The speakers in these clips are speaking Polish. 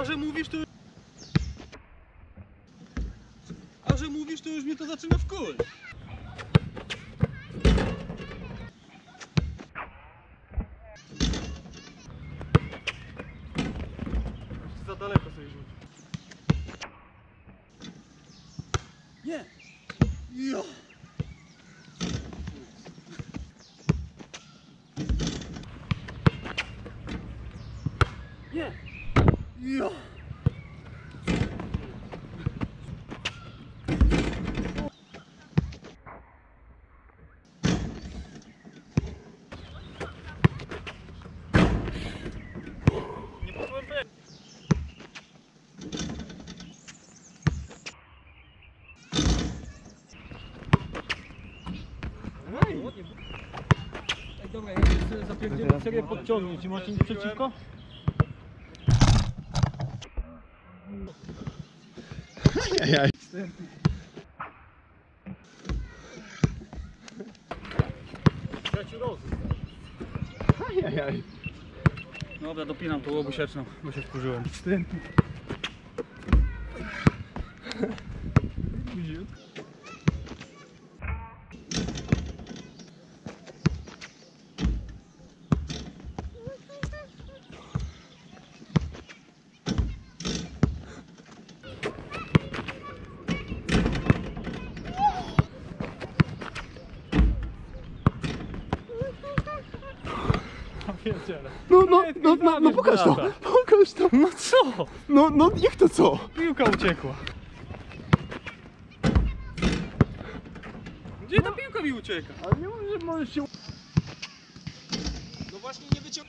A że mówisz, to... A że mówisz, to już mnie to zaczyna wkuć. Za daleko sobie rzuć. Nie! Jo! Nie! Jo! Nie poczułem tego. Ej, dobra, ja chcę zapierdzielić serię podciągnięć. Macie nic przeciwko? Ajajaj. Ja ci rozum. Ajajaj. Dobra, dopinam tą łobusieczną, bo się wkurzyłem. No pokaż to, pokaż to. No co? No jak to co? Piłka uciekła. Gdzie ta piłka mi ucieka? Ale nie mówię, że możesz się... No właśnie nie wyciąg...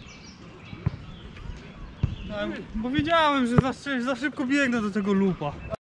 Bo wiedziałem, że za szybko biegnę do tego lupa.